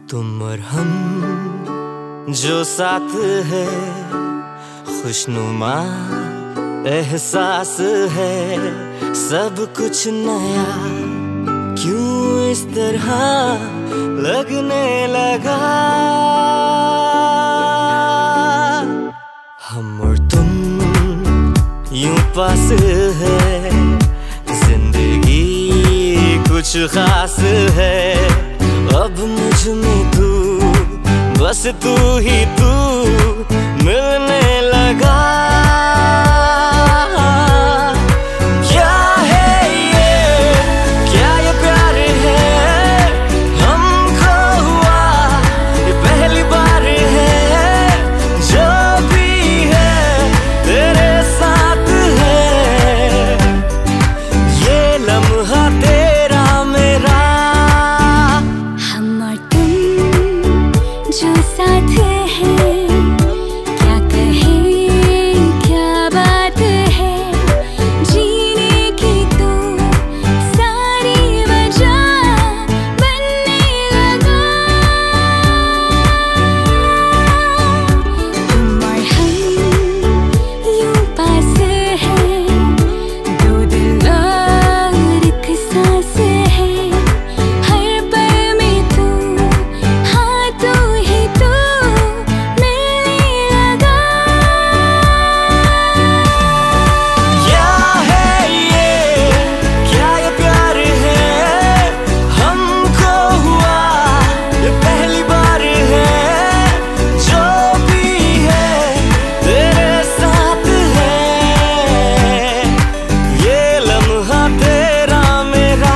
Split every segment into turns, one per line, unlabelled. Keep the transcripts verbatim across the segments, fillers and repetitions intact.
तुम और हम जो साथ है, खुशनुमा एहसास है, सब कुछ नया क्यों इस तरह लगने लगा। हम और तुम यूं पास है, जिंदगी कुछ खास है, अब मुझ में तू, बस तू ही तू मिलने लगा। क्या है ये, क्या ये प्यार है, हमको हुआ ये पहली बार है, जो भी है तेरे साथ है, ये लम्हा तेरा मेरा।
हम और तुम जो साथ है, क्या कहे क्या बात है, जीने की तो सारी वजह बनने लगा। तुम और हम यूं पास है, दो दिल और एक सांस है, हर पल में तू, हाँ तू ही तू मिलने लगा।
क्या है ये, क्या ये प्यार है, हमको हुआ ये पहली बार है, जो भी है तेरे साथ है, ये लम्हा तेरा मेरा।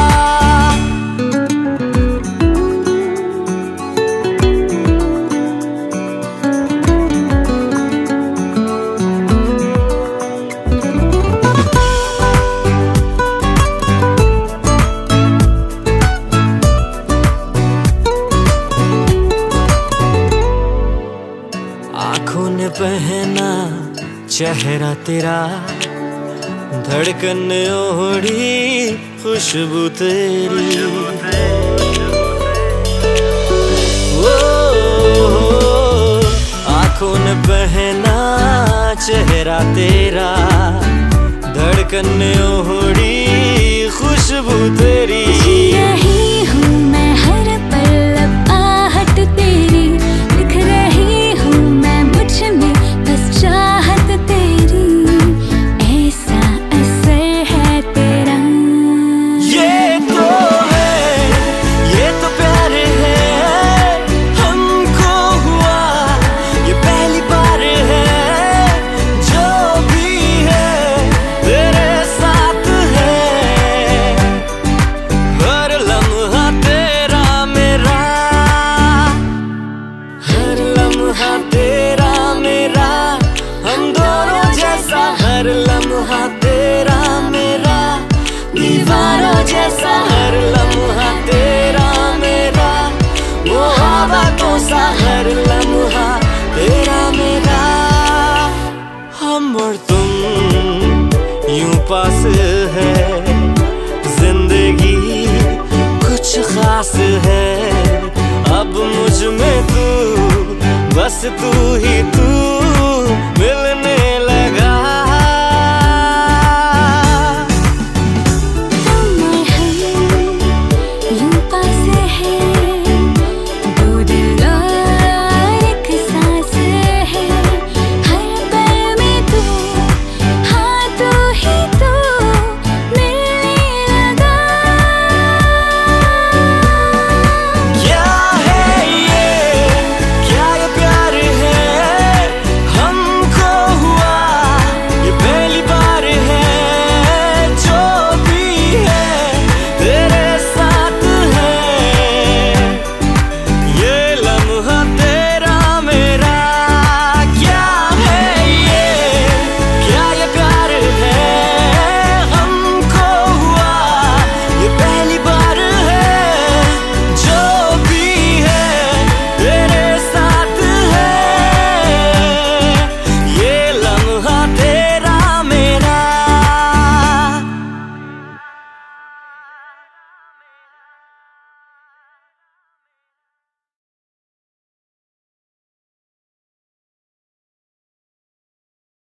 आँखों ने पहना चेहरा तेरा, धड़कन ने ओढ़ी खुशबू तेरी। ओ, आँखों ने पहना चेहरा तेरा, धड़कन ने ओढ़ी खुशबू तेरी।
रही हूँ मैं हर पल अब आहट तेरी, लिख रही हूँ मैं मुझ में बस चाहत तेरी, ऐसा असर है तेरा।
ये तो है, ये तो प्यार है, हमको हुआ ये पहली बार है, जो भी है तेरे साथ है, हर लम्हा तेरा मेरा, हर लम्हा तेरा मेरा, हम दोनों जैसा हर लम्हा तेरा मेरा, दीवारों जैसा हर लम्हा तेरा मेरा, मोहब्बतों सा हर लम्हा तेरा मेरा। हम और तुम यूं पास है, जिंदगी कुछ खास है, अब मुझ में तू, बस तू ही तू